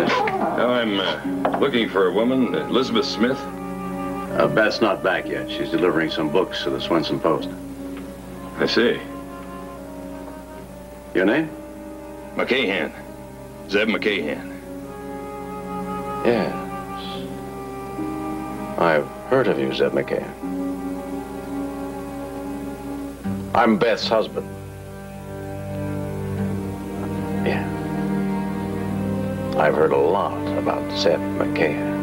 Now, I'm looking for a woman, Elizabeth Smith. Beth's not back yet. She's delivering some books to the Swenson Post. I see. Your name? McCahan. Zeb McCahan. Yes. I've heard of you, Zeb McCahan. I'm Beth's husband. Yeah. I've heard a lot about Zeb McCahan.